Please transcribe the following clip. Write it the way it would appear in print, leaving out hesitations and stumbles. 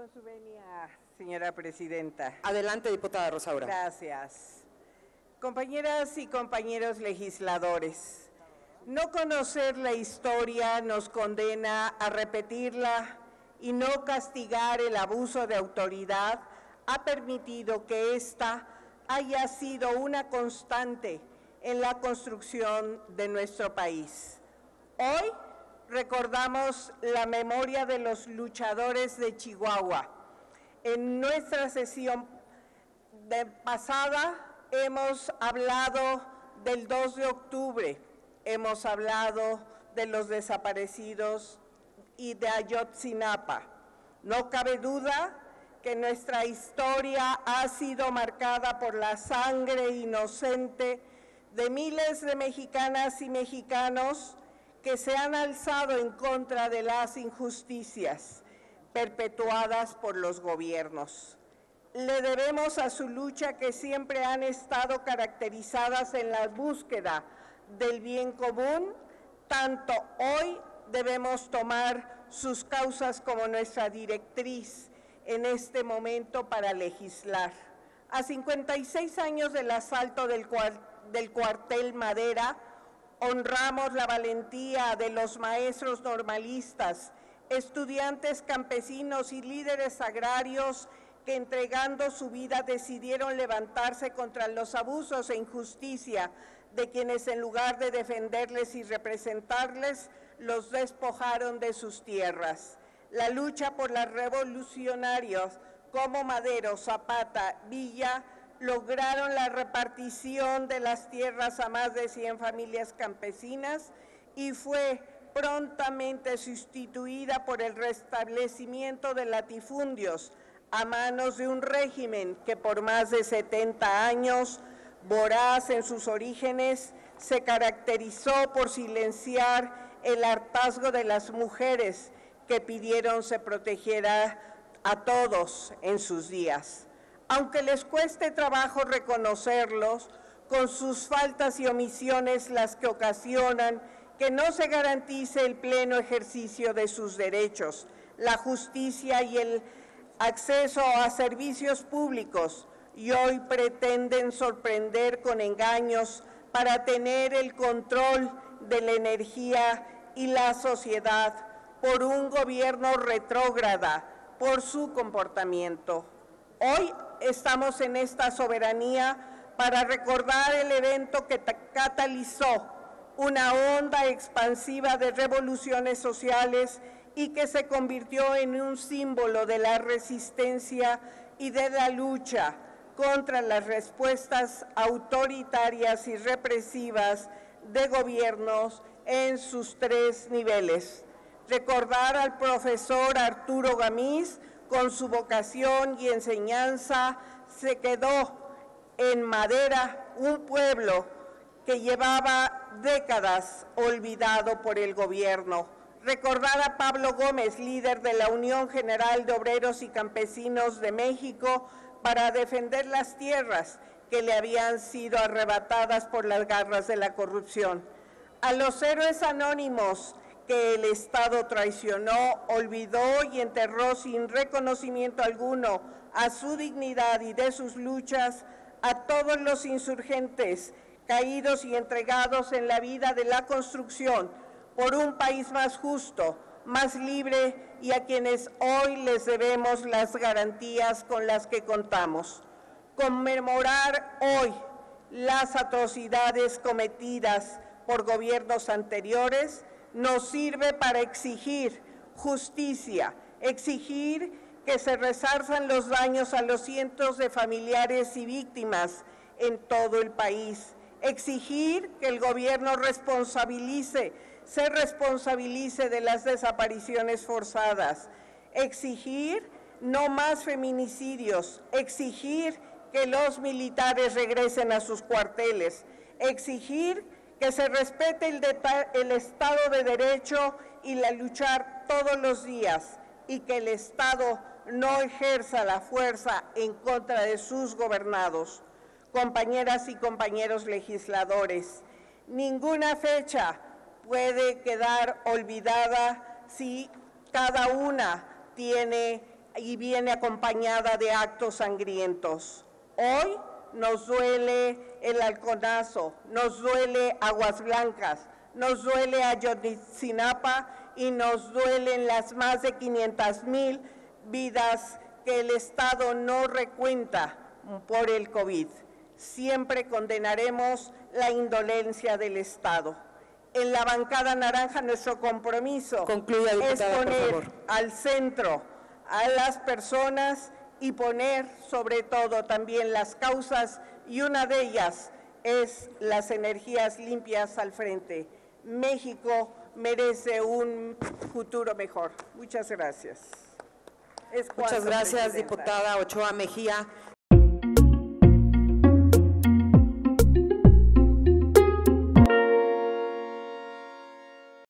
Con su venia, señora presidenta. Adelante, diputada Rosaura. Gracias. Compañeras y compañeros legisladores, no conocer la historia nos condena a repetirla y no castigar el abuso de autoridad ha permitido que ésta haya sido una constante en la construcción de nuestro país. Hoy recordamos la memoria de los luchadores de Chihuahua. En nuestra sesión pasada hemos hablado del 2 de octubre, hemos hablado de los desaparecidos y de Ayotzinapa. No cabe duda que nuestra historia ha sido marcada por la sangre inocente de miles de mexicanas y mexicanos que se han alzado en contra de las injusticias perpetuadas por los gobiernos. Le debemos a su lucha que siempre han estado caracterizadas en la búsqueda del bien común, tanto hoy debemos tomar sus causas como nuestra directriz en este momento para legislar. A 56 años del asalto del cuartel Madera, honramos la valentía de los maestros normalistas, estudiantes campesinos y líderes agrarios que entregando su vida decidieron levantarse contra los abusos e injusticia de quienes en lugar de defenderles y representarles, los despojaron de sus tierras. La lucha por los revolucionarios como Madero, Zapata, Villa, lograron la repartición de las tierras a más de 100 familias campesinas y fue prontamente sustituida por el restablecimiento de latifundios a manos de un régimen que por más de 70 años, voraz en sus orígenes, se caracterizó por silenciar el hartazgo de las mujeres que pidieron se protegiera a todos en sus días. Aunque les cueste trabajo reconocerlos, con sus faltas y omisiones las que ocasionan que no se garantice el pleno ejercicio de sus derechos, la justicia y el acceso a servicios públicos, y hoy pretenden sorprender con engaños para tener el control de la energía y la sociedad por un gobierno retrógrada por su comportamiento. Hoy estamos en esta soberanía para recordar el evento que catalizó una onda expansiva de revoluciones sociales y que se convirtió en un símbolo de la resistencia y de la lucha contra las respuestas autoritarias y represivas de gobiernos en sus 3 niveles. Recordar al profesor Arturo Gamiz, con su vocación y enseñanza, se quedó en Madera, un pueblo que llevaba décadas olvidado por el gobierno. Recordar a Pablo Gómez, líder de la Unión General de Obreros y Campesinos de México, para defender las tierras que le habían sido arrebatadas por las garras de la corrupción. A los héroes anónimos que el Estado traicionó, olvidó y enterró sin reconocimiento alguno a su dignidad y de sus luchas, a todos los insurgentes caídos y entregados en la vida de la construcción por un país más justo, más libre y a quienes hoy les debemos las garantías con las que contamos. Conmemorar hoy las atrocidades cometidas por gobiernos anteriores nos sirve para exigir justicia, exigir que se resarzan los daños a los cientos de familiares y víctimas en todo el país, exigir que el gobierno se responsabilice de las desapariciones forzadas, exigir no más feminicidios, exigir que los militares regresen a sus cuarteles, exigir que se respete el Estado de Derecho y la luchar todos los días y que el Estado no ejerza la fuerza en contra de sus gobernados. Compañeras y compañeros legisladores, ninguna fecha puede quedar olvidada si cada una tiene y viene acompañada de actos sangrientos. Hoy nos duele el Halconazo, nos duele Aguas Blancas, nos duele Ayotzinapa y nos duelen las más de 500,000 vidas que el Estado no recuenta por el COVID. Siempre condenaremos la indolencia del Estado. En la bancada naranja nuestro compromiso Concluya, diputada, es poner por favor. al centro a las personas y poner sobre todo también las causas, y una de ellas es las energías limpias al frente. México merece un futuro mejor. Muchas gracias. Muchas gracias, diputada Ochoa Mejía.